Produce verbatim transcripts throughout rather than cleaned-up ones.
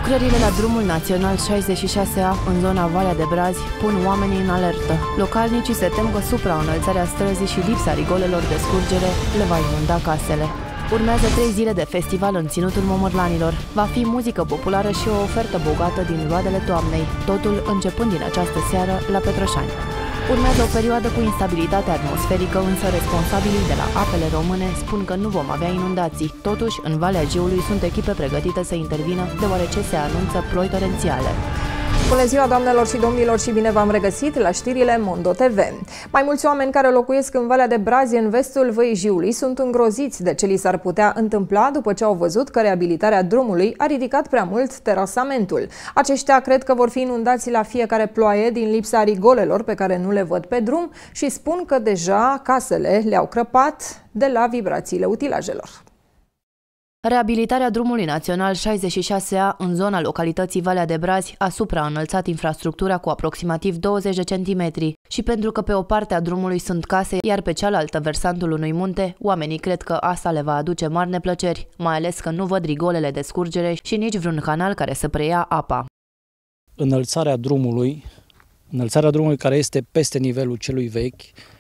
Lucrările la drumul național șaizeci și șase A în zona Valea de Brazi pun oamenii în alertă. Localnicii se tem că supraînălțarea străzii și lipsa rigolelor de scurgere le va inunda casele. Urmează trei zile de festival în Ținutul Momorlanilor. Va fi muzică populară și o ofertă bogată din roadele toamnei, totul începând din această seară la Petrășani. Urmează o perioadă cu instabilitate atmosferică, însă responsabilii de la Apele Române spun că nu vom avea inundații. Totuși, în Valea Jiului sunt echipe pregătite să intervină, deoarece se anunță ploi torențiale. Bună ziua, doamnelor și domnilor, și bine v-am regăsit la știrile Mondo T V. Mai mulți oameni care locuiesc în Valea de Brazi, în vestul Văii Jiului, sunt îngroziți de ce li s-ar putea întâmpla după ce au văzut că reabilitarea drumului a ridicat prea mult terasamentul. Aceștia cred că vor fi inundați la fiecare ploaie din lipsa rigolelor pe care nu le văd pe drum și spun că deja casele le-au crăpat de la vibrațiile utilajelor. Reabilitarea drumului național șaizeci și șase A în zona localității Valea de Brazi a supraînălțat infrastructura cu aproximativ douăzeci de centimetri și pentru că pe o parte a drumului sunt case, iar pe cealaltă versantul unui munte, oamenii cred că asta le va aduce mari neplăceri, mai ales că nu văd rigolele de scurgere și nici vreun canal care să preia apa. Înălțarea drumului, înălțarea drumului care este peste nivelul celui vechi,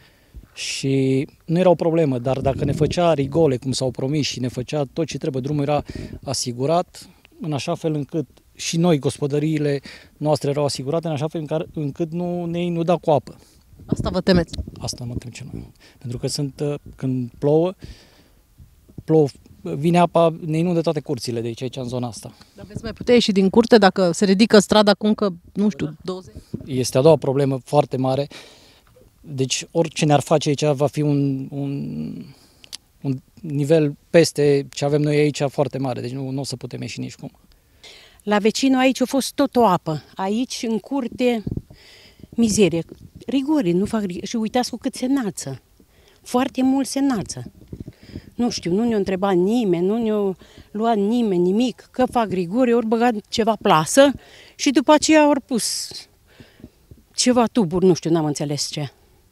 și nu era o problemă, dar dacă ne făcea rigole, cum s-au promis, și ne făcea tot ce trebuie, drumul era asigurat, în așa fel încât și noi, gospodăriile noastre, erau asigurate, în așa fel încât nu ne inuda cu apă. Asta vă temeți? Asta mă tem cel mai mult. Pentru că sunt, când plouă, plouă, vine apa, ne inundă toate curțile de aici, aici, în zona asta. Dar veți mai putea ieși din curte dacă se ridică strada cu încă, nu știu, douăzeci? Este a doua problemă foarte mare. Deci orice ne-ar face aici va fi un, un, un nivel peste ce avem noi aici foarte mare, deci nu, nu o să putem ieși nici cum. La vecinul aici a fost tot o apă, aici în curte mizerie, rigori, nu fac rigori. Și uitați cu cât se înalță, foarte mult se înalță. Nu știu, nu ne-a întrebat nimeni, nu ne-a luat nimeni nimic, că fac rigori, ori băgat ceva plasă și după aceea ori pus ceva tuburi, nu știu, n-am înțeles ce.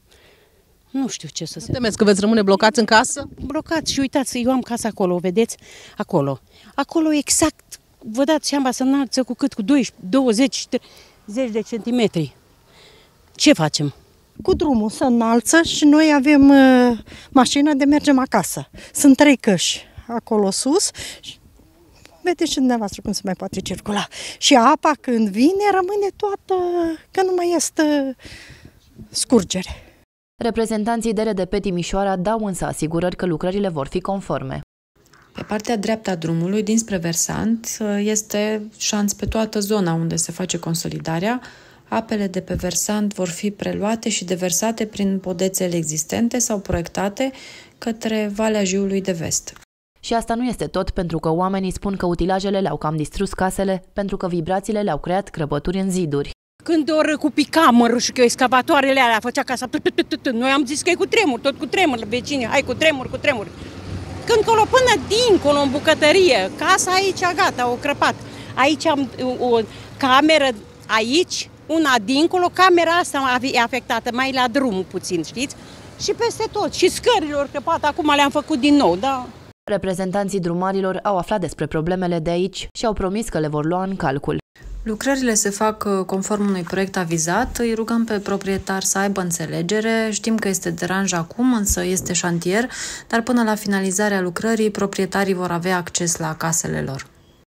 Nu știu ce să se... Temeți că veți rămâne blocați în casă? Blocați și uitați, eu am casa acolo, vedeți? Acolo. Acolo exact, vă dați seama, se înalță cu cât? Cu doisprezece, douăzeci, treizeci de centimetri. Ce facem? Cu drumul se înalță și noi avem uh, mașina de mergem acasă. Sunt trei căși acolo sus. Vedeți și dumneavoastră cum se mai poate circula. Și apa când vine rămâne toată, că nu mai este scurgere. Reprezentanții D R D P Timișoara dau însă asigurări că lucrările vor fi conforme. Pe partea dreaptă a drumului, dinspre versant, este șanț pe toată zona unde se face consolidarea. Apele de pe versant vor fi preluate și deversate prin podețele existente sau proiectate către Valea Jiului de Vest. Și asta nu este tot, pentru că oamenii spun că utilajele le-au cam distrus casele, pentru că vibrațiile le-au creat crăpături în ziduri. Când ori cu picamărul și că excavatoarele alea făcea casa, noi am zis că e cu tremur, tot cu tremur, vecinii, hai cu tremur, cu tremur. Când colo până dincolo în bucătărie, casa aici gata, o crăpat. Aici am o cameră, aici, una dincolo, camera asta e afectată, mai la drum puțin, știți? Și peste tot, și scările au crăpat, acum le-am făcut din nou, da? Reprezentanții drumarilor au aflat despre problemele de aici și au promis că le vor lua în calcul. Lucrările se fac conform unui proiect avizat, îi rugăm pe proprietar să aibă înțelegere, știm că este deranj acum, însă este șantier, dar până la finalizarea lucrării, proprietarii vor avea acces la casele lor.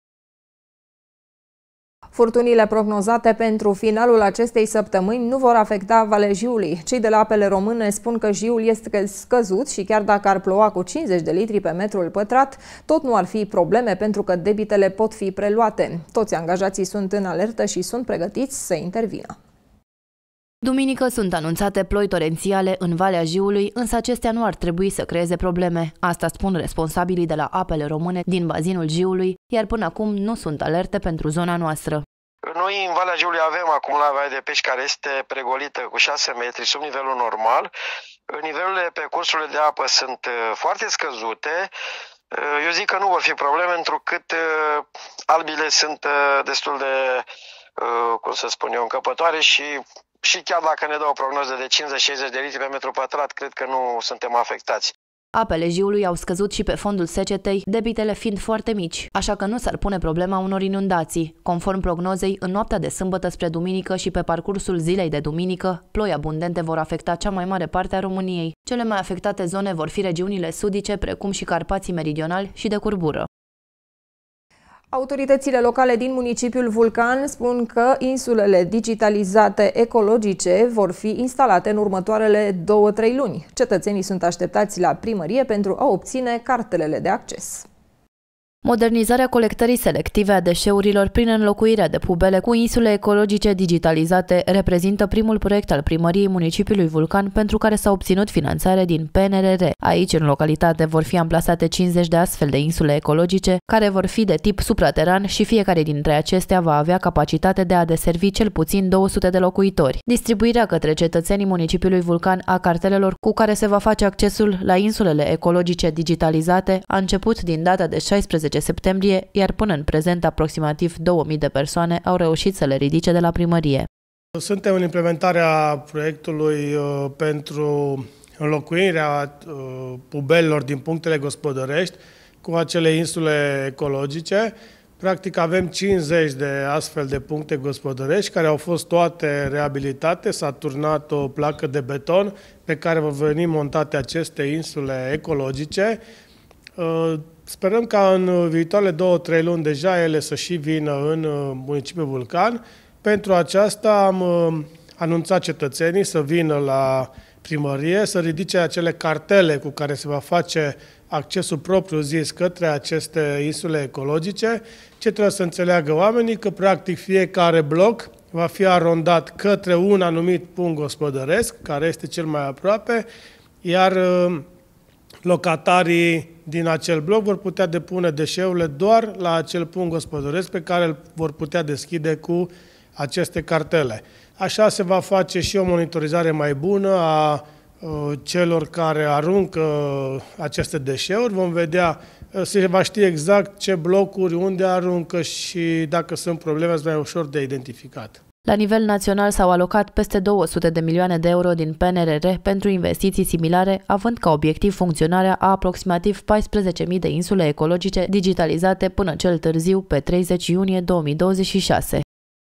Furtunile prognozate pentru finalul acestei săptămâni nu vor afecta Valea Jiului. Cei de la Apele Române spun că Jiul este scăzut și chiar dacă ar ploua cu cincizeci de litri pe metrul pătrat, tot nu ar fi probleme pentru că debitele pot fi preluate. Toți angajații sunt în alertă și sunt pregătiți să intervină. Duminică sunt anunțate ploi torențiale în Valea Jiului, însă acestea nu ar trebui să creeze probleme. Asta spun responsabilii de la Apele Române din bazinul Jiului, iar până acum nu sunt alerte pentru zona noastră. Noi în Valea Jiului avem acumularea de pești care este pregolită cu șase metri sub nivelul normal. Nivelurile pe cursurile de apă sunt foarte scăzute. Eu zic că nu vor fi probleme, întrucât albile sunt destul de, cum să spun eu, încăpătoare și Și chiar dacă ne dă o prognoză de cincizeci șaizeci de litri pe metru pătrat, cred că nu suntem afectați. Apele Jiului au scăzut și pe fondul secetei, debitele fiind foarte mici, așa că nu s-ar pune problema unor inundații. Conform prognozei, în noaptea de sâmbătă spre duminică și pe parcursul zilei de duminică, ploi abundente vor afecta cea mai mare parte a României. Cele mai afectate zone vor fi regiunile sudice, precum și Carpații Meridionali și de curbură. Autoritățile locale din municipiul Vulcan spun că insulele digitalizate ecologice vor fi instalate în următoarele două-trei luni. Cetățenii sunt așteptați la primărie pentru a obține cartelele de acces. Modernizarea colectării selective a deșeurilor prin înlocuirea de pubele cu insule ecologice digitalizate reprezintă primul proiect al primăriei municipiului Vulcan pentru care s-a obținut finanțare din P N R R. Aici, în localitate, vor fi amplasate cincizeci de astfel de insule ecologice, care vor fi de tip suprateran și fiecare dintre acestea va avea capacitate de a deservi cel puțin două sute de locuitori. Distribuirea către cetățenii municipiului Vulcan a cartelelor cu care se va face accesul la insulele ecologice digitalizate a început din data de șaisprezece septembrie, iar până în prezent aproximativ două mii de persoane au reușit să le ridice de la primărie. Suntem în implementarea proiectului uh, pentru înlocuirea uh, pubelelor din punctele gospodărești cu acele insule ecologice. Practic avem cincizeci de astfel de puncte gospodărești care au fost toate reabilitate, s-a turnat o placă de beton pe care vor veni montate aceste insule ecologice. Uh, Sperăm ca în viitoarele două-trei luni deja ele să și vină în municipiul Vulcan. Pentru aceasta am anunțat cetățenii să vină la primărie, să ridice acele cartele cu care se va face accesul propriu-zis către aceste insule ecologice. Ce trebuie să înțeleagă oamenii? Că practic fiecare bloc va fi arondat către un anumit punct gospodăresc, care este cel mai aproape, iar locatarii din acel bloc vor putea depune deșeurile doar la acel punct gospodăresc pe care îl vor putea deschide cu aceste cartele. Așa se va face și o monitorizare mai bună a celor care aruncă aceste deșeuri. Vom vedea, se va ști exact ce blocuri, unde aruncă și dacă sunt probleme, este mai ușor de identificat. La nivel național s-au alocat peste două sute de milioane de euro din P N R R pentru investiții similare, având ca obiectiv funcționarea a aproximativ paisprezece mii de insule ecologice digitalizate până cel târziu pe treizeci iunie două mii douăzeci și șase.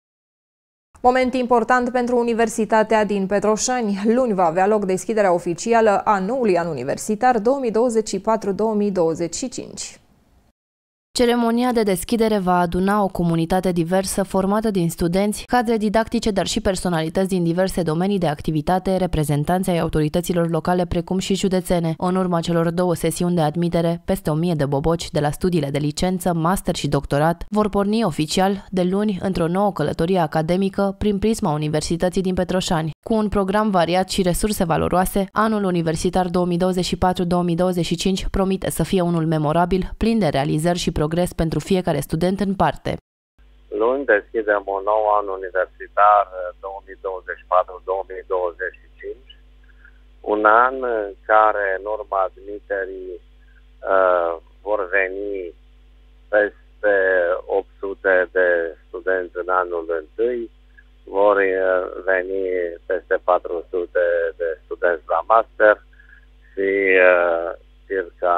Moment important pentru Universitatea din Petroșani. Luni va avea loc deschiderea oficială a noului an universitar două mii douăzeci și patru două mii douăzeci și cinci. Ceremonia de deschidere va aduna o comunitate diversă formată din studenți, cadre didactice, dar și personalități din diverse domenii de activitate, reprezentanți ai autorităților locale precum și județene. În urma celor două sesiuni de admitere, peste o mie de boboci de la studiile de licență, master și doctorat vor porni oficial de luni într-o nouă călătorie academică prin prisma Universității din Petroșani. Cu un program variat și resurse valoroase, anul universitar două mii douăzeci și patru două mii douăzeci și cinci promite să fie unul memorabil, plin de realizări și progres pentru fiecare student în parte. Luni deschidem un nou an universitar două mii douăzeci și patru două mii douăzeci și cinci, un an în care în urma admiterii uh, vor veni peste opt sute de studenți în anul întâi, vor veni peste patru sute de studenți la master și uh, circa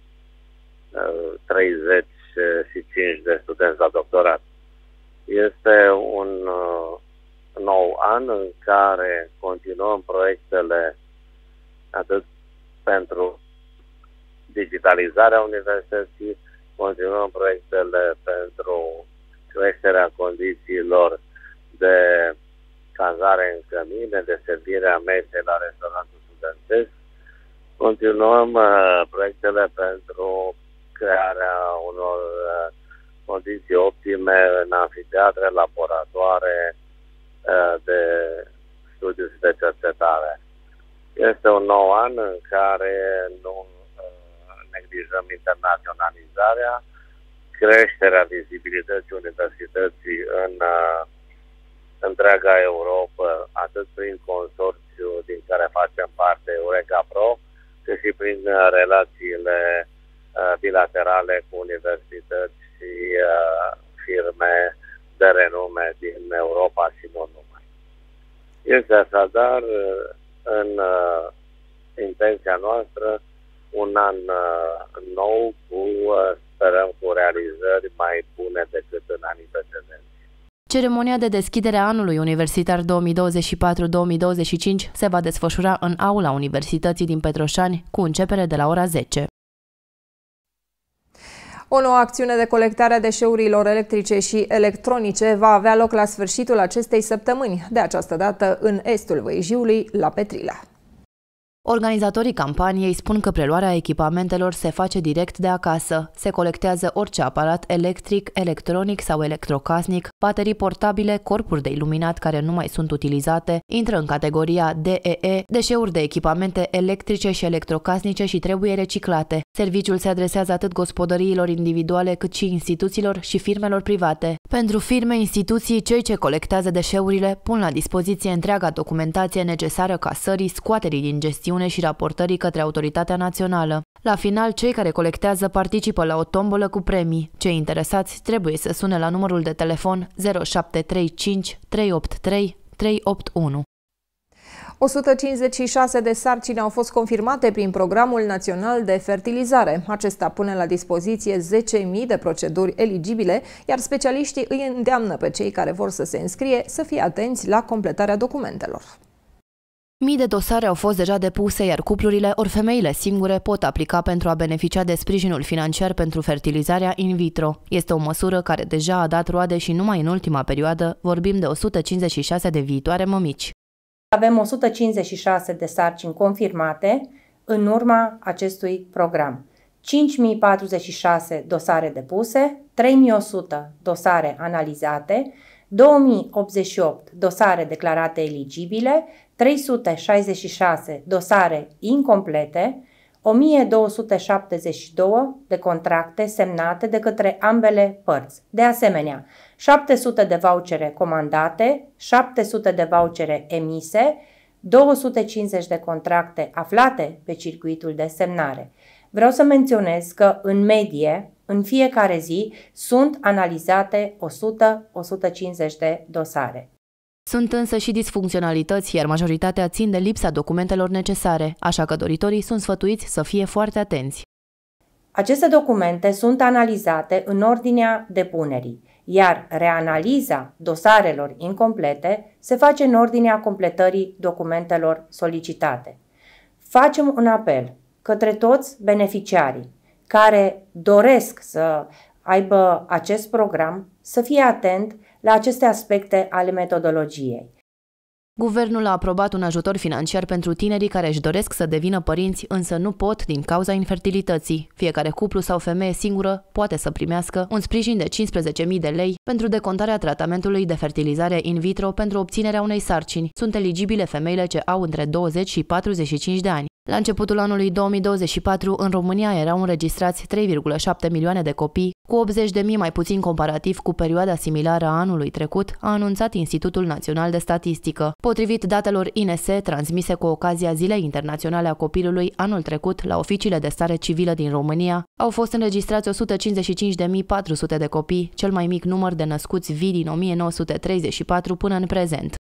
uh, treizeci și cinci de studenți la doctorat. Este un uh, nou an în care continuăm proiectele atât pentru digitalizarea universității, continuăm proiectele pentru creșterea condițiilor de cazare în cămine, de servire a mesei la restaurantul studentesc. Continuăm uh, proiectele pentru crearea unor uh, condiții optime în anfiteatre, laboratoare uh, de studiu și de cercetare. Este un nou an în care nu uh, neglijăm internaționalizarea, creșterea vizibilității universității în uh, întreaga Europa, atât prin consorțiu din care facem parte Eureka Pro, cât și prin uh, relațiile bilaterale cu universități și uh, firme de renume din Europa și nu numai. Este așadar în uh, intenția noastră un an nou cu, sperăm, cu realizări mai bune decât în anii precedenți. Ceremonia de deschidere a anului universitar două mii douăzeci și patru două mii douăzeci și cinci se va desfășura în aula Universității din Petroșani, cu începere de la ora zece. O nouă acțiune de colectare a deșeurilor electrice și electronice va avea loc la sfârșitul acestei săptămâni, de această dată în estul Văijiului, la Petrilea. Organizatorii campaniei spun că preluarea echipamentelor se face direct de acasă. Se colectează orice aparat electric, electronic sau electrocasnic, baterii portabile, corpuri de iluminat care nu mai sunt utilizate, intră în categoria D E E, deșeuri de echipamente electrice și electrocasnice și trebuie reciclate. Serviciul se adresează atât gospodăriilor individuale cât și instituțiilor și firmelor private. Pentru firme, instituții, cei ce colectează deșeurile pun la dispoziție întreaga documentație necesară casării, scoaterii din gestiune și raportării către autoritatea națională. La final, cei care colectează participă la o tombolă cu premii. Cei interesați trebuie să sune la numărul de telefon zero șapte trei cinci trei opt trei trei opt unu. o sută cincizeci și șase de sarcini au fost confirmate prin Programul Național de Fertilizare. Acesta pune la dispoziție zece mii de proceduri eligibile, iar specialiștii îi îndeamnă pe cei care vor să se înscrie să fie atenți la completarea documentelor. Mii de dosare au fost deja depuse, iar cuplurile ori femeile singure pot aplica pentru a beneficia de sprijinul financiar pentru fertilizarea in vitro. Este o măsură care deja a dat roade și numai în ultima perioadă vorbim de o sută cincizeci și șase de viitoare mămici. Avem o sută cincizeci și șase de sarcini confirmate în urma acestui program. cinci mii patruzeci și șase dosare depuse, trei mii o sută dosare analizate, două mii optzeci și opt dosare declarate eligibile, trei sute șaizeci și șase dosare incomplete, o mie două sute șaptezeci și doi de contracte semnate de către ambele părți. De asemenea, șapte sute de vouchere comandate, șapte sute de vouchere emise, două sute cincizeci de contracte aflate pe circuitul de semnare. Vreau să menționez că, în medie, în fiecare zi, sunt analizate o sută - o sută cincizeci de dosare. Sunt însă și disfuncționalități, iar majoritatea țin de lipsa documentelor necesare, așa că doritorii sunt sfătuiți să fie foarte atenți. Aceste documente sunt analizate în ordinea depunerii, iar reanaliza dosarelor incomplete se face în ordinea completării documentelor solicitate. Facem un apel către toți beneficiarii care doresc să aibă acest program să fie atent la aceste aspecte ale metodologiei. Guvernul a aprobat un ajutor financiar pentru tinerii care își doresc să devină părinți, însă nu pot din cauza infertilității. Fiecare cuplu sau femeie singură poate să primească un sprijin de cincisprezece mii de lei pentru decontarea tratamentului de fertilizare in vitro pentru obținerea unei sarcini. Sunt eligibile femeile ce au între douăzeci și patruzeci și cinci de ani. La începutul anului două mii douăzeci și patru, în România erau înregistrați trei virgulă șapte milioane de copii, cu optzeci de mii mai puțin comparativ cu perioada similară a anului trecut, a anunțat Institutul Național de Statistică. Potrivit datelor I N S transmise cu ocazia Zilei Internaționale a Copilului anul trecut la oficiile de stare civilă din România, au fost înregistrați o sută cincizeci și cinci de mii patru sute de copii, cel mai mic număr de născuți vii din o mie nouă sute treizeci și patru până în prezent.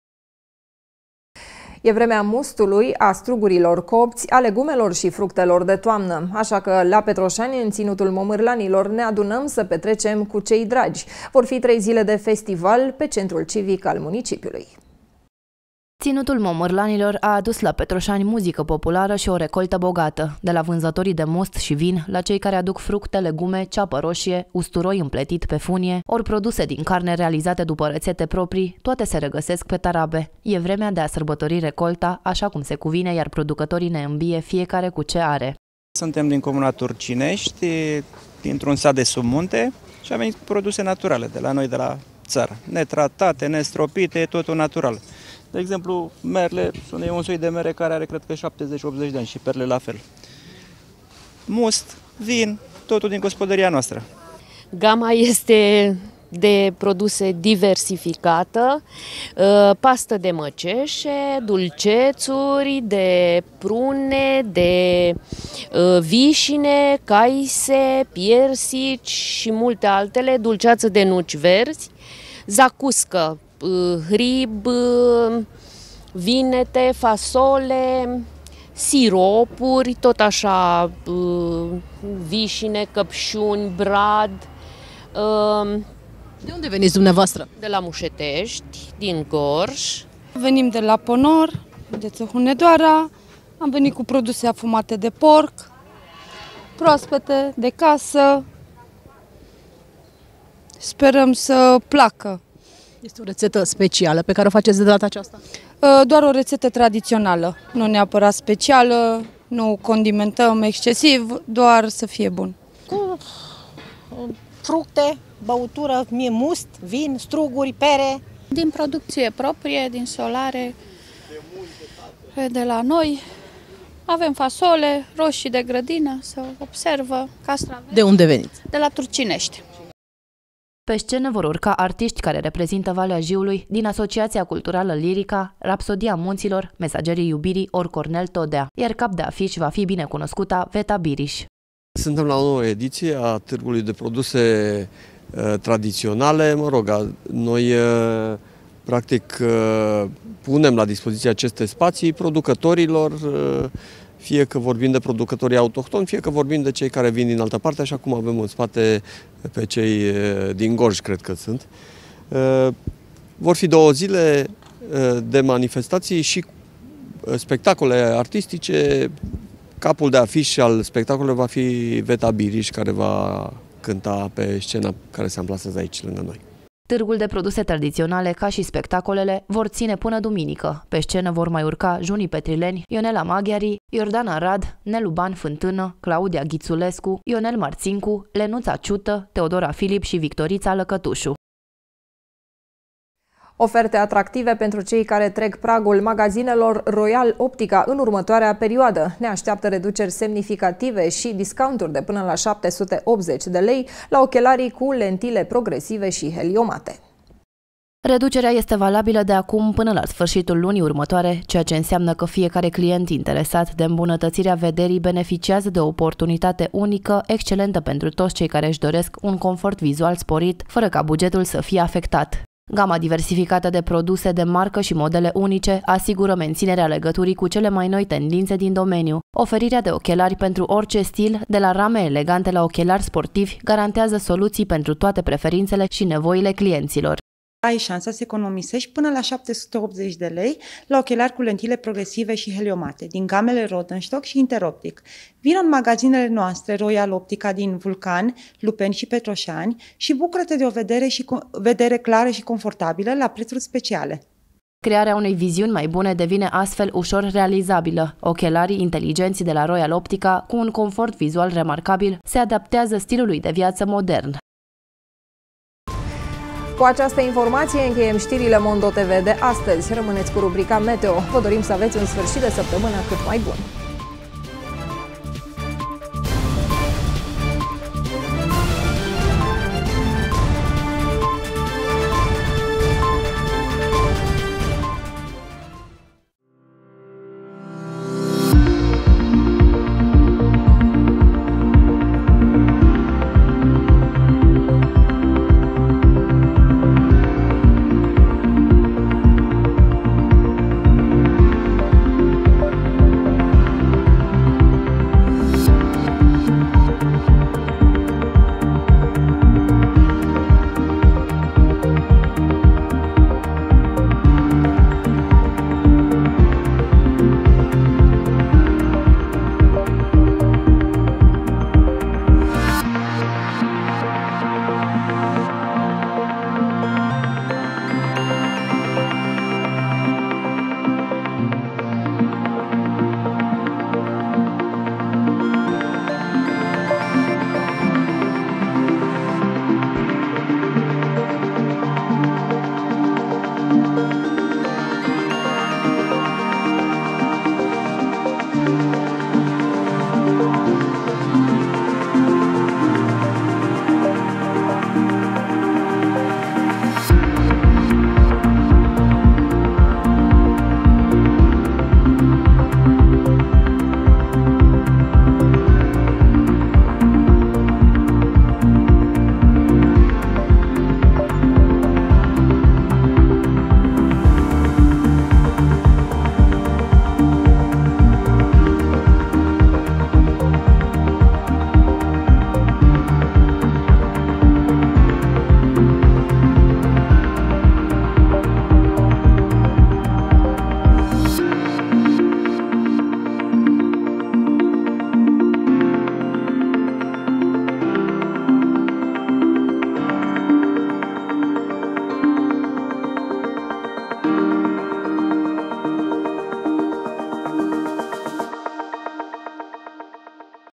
E vremea mustului, a strugurilor copți, a legumelor și fructelor de toamnă, așa că la Petroșani, în Ținutul Momârlanilor, ne adunăm să petrecem cu cei dragi. Vor fi trei zile de festival pe centrul civic al municipiului. Ținutul Momârlanilor a adus la Petroșani muzică populară și o recoltă bogată, de la vânzătorii de must și vin, la cei care aduc fructe, legume, ceapă roșie, usturoi împletit pe funie, ori produse din carne realizate după rețete proprii, toate se regăsesc pe tarabe. E vremea de a sărbători recolta, așa cum se cuvine, iar producătorii ne îmbie fiecare cu ce are. Suntem din comuna Turcinești, dintr-un sat de sub munte și am venit cu produse naturale de la noi, de la țară. Netratate, nestropite, totul natural. De exemplu, merle, sunt un soi de mere care are, cred că, șaptezeci - optzeci de ani și perle la fel. Must, vin, totul din gospodăria noastră. Gama este de produse diversificată, pastă de măceșe, dulcețuri, de prune, de vișine, caise, piersici și multe altele, dulceață de nuci verzi, zacuscă, hrib, vinete, fasole, siropuri, tot așa, vișine, căpșuni, brad. De unde veniți dumneavoastră? De la Mușetești, din Gorj. Venim de la Ponor, de Hunedoara. Am venit cu produse afumate de porc, proaspete, de casă. Sperăm să placă. Este o rețetă specială pe care o faceți de data aceasta? Doar o rețetă tradițională, nu neapărat specială, nu condimentăm excesiv, doar să fie bun. Cu fructe, băutură, mie must, vin, struguri, pere. Din producție proprie, din solare, de la noi. Avem fasole, roșii de grădină, se observă, castraveți. De unde veniți? De la Turcinești. Pe scenă vor urca artiști care reprezintă Valea Jiului din Asociația Culturală Lirica, Rapsodia Munților, Mesagerii Iubirii ori Cornel Todea, iar cap de afiș va fi binecunoscuta Veta Biriș. Suntem la o nouă ediție a Târgului de Produse uh, Tradiționale. Mă rog, noi uh, practic uh, punem la dispoziție aceste spații producătorilor, uh, fie că vorbim de producătorii autohtoni, fie că vorbim de cei care vin din altă parte, așa cum avem în spate pe cei din Gorj, cred că sunt. Vor fi două zile de manifestații și spectacole artistice. Capul de afiș al spectacolului va fi Veta Biriș, care va cânta pe scena care se amplasează aici lângă noi. Târgul de produse tradiționale, ca și spectacolele, vor ține până duminică. Pe scenă vor mai urca Juni Petrileni, Ionela Maghiari, Iordana Rad, Nelu Ban Fântână, Claudia Ghițulescu, Ionel Marțincu, Lenuța Ciută, Teodora Filip și Victorița Lăcătușu. Oferte atractive pentru cei care trec pragul magazinelor Royal Optica în următoarea perioadă. Ne așteaptă reduceri semnificative și discounturi de până la șapte sute optzeci de lei la ochelarii cu lentile progresive și heliomate. Reducerea este valabilă de acum până la sfârșitul lunii următoare, ceea ce înseamnă că fiecare client interesat de îmbunătățirea vederii beneficiază de o oportunitate unică, excelentă pentru toți cei care își doresc un confort vizual sporit, fără ca bugetul să fie afectat. Gama diversificată de produse de marcă și modele unice asigură menținerea legăturii cu cele mai noi tendințe din domeniu. Oferirea de ochelari pentru orice stil, de la rame elegante la ochelari sportivi, garantează soluții pentru toate preferințele și nevoile clienților. Ai șansa să economisești până la șapte sute optzeci de lei la ochelari cu lentile progresive și heliomate, din gamele Rodenstock și Interoptic. Vino în magazinele noastre Royal Optica din Vulcan, Lupeni și Petroșani și bucură-te de o vedere, și, vedere clară și confortabilă la prețuri speciale. Crearea unei viziuni mai bune devine astfel ușor realizabilă. Ochelarii inteligenți de la Royal Optica, cu un confort vizual remarcabil, se adaptează stilului de viață modern. Cu această informație încheiem știrile Mondo T V de astăzi. Rămâneți cu rubrica Meteo. Vă dorim să aveți un sfârșit de săptămână cât mai bun.